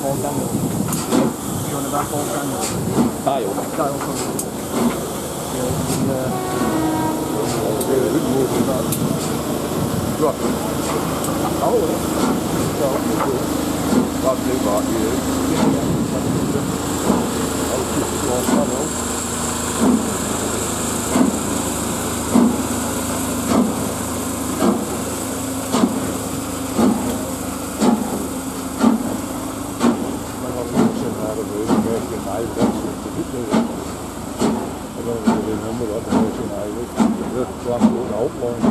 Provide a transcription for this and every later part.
Volcano. Join that Volcano. Dial. Dial company. Right. Oh, I'll do like you. I'll just go on tunnel. I don't really remember what the motion I was. Just one little outline.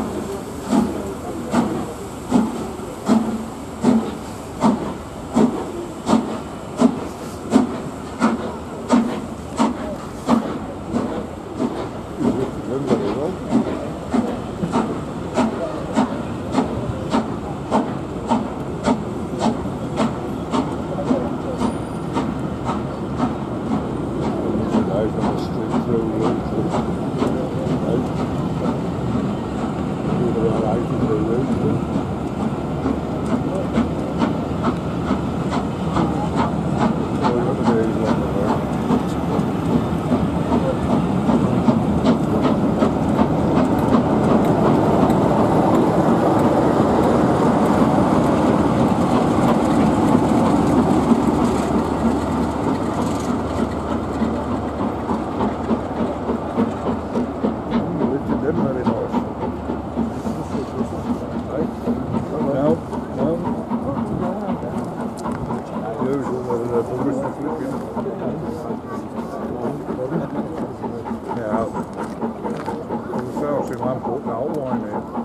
Ja, dat is zelfs in Lamp ook een outline.